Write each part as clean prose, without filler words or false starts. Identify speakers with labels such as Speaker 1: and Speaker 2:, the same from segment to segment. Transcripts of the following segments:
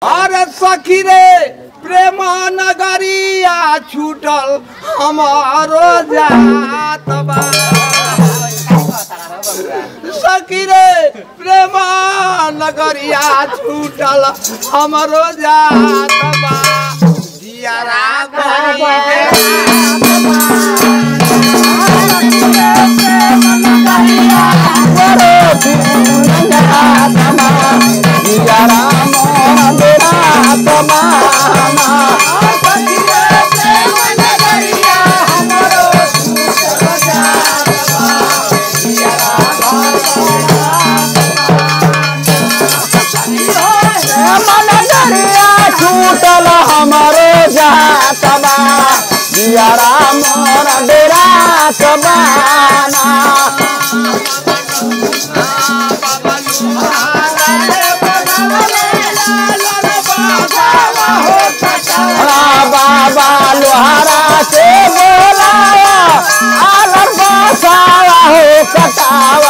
Speaker 1: अरे सखी रे प्रेम नगरिया छूटल हमारो जात बा सखी रे प्रेम नगरिया छूटल हमारो जात बा जियारा
Speaker 2: छूटल हमारो जातबा जियारा मोर डेरा कबाना बाबा लोहारा से बोलावा आलर बसावा हो कटावा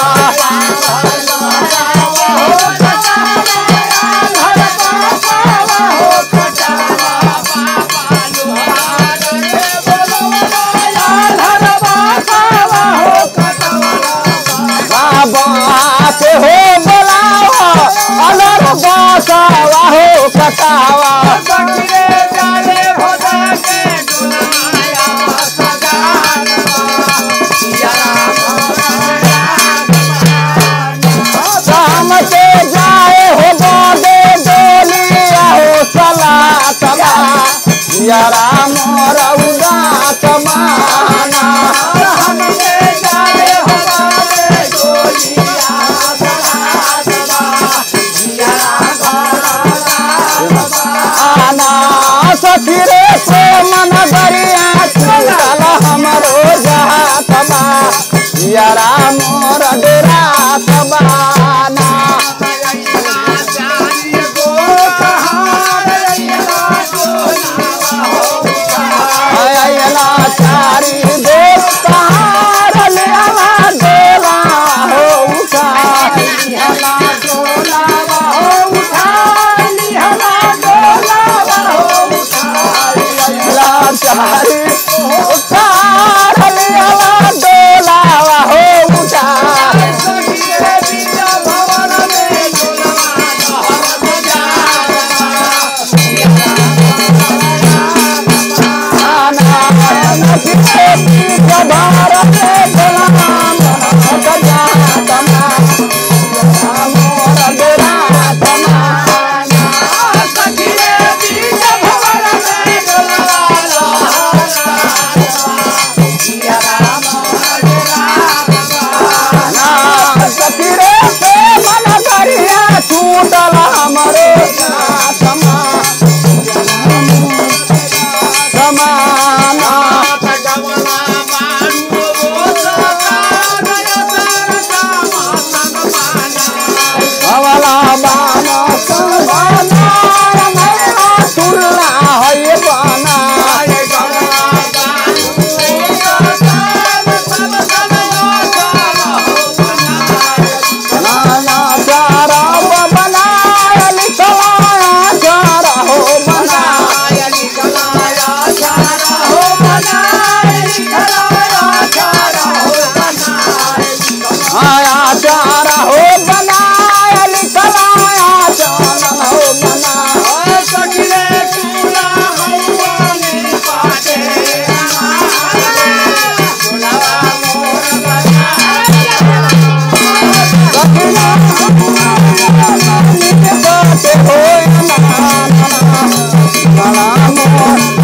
Speaker 2: से हो बोलावा अलर बसावा हो कटावा शाम से जाए हो बादे डोलिया हो सलातबा यारा मोर उदात माना सखी रे प्रेम नगरिया छूटल हमरो जातबा यारा मोर डेरा कबाना अयला चारी दो कहार लेला डोला हो उठा लिहला डोला हो उठा लिहला डोला हो चारी उठार लिहला डोला हो उठा छूटल हमारो जातमा समाना हवाला बाना संबाना नया तुलना है बाना चारा हो बनाया लिखलाया चारा हो बना
Speaker 1: सखी चूला पाटे
Speaker 2: हो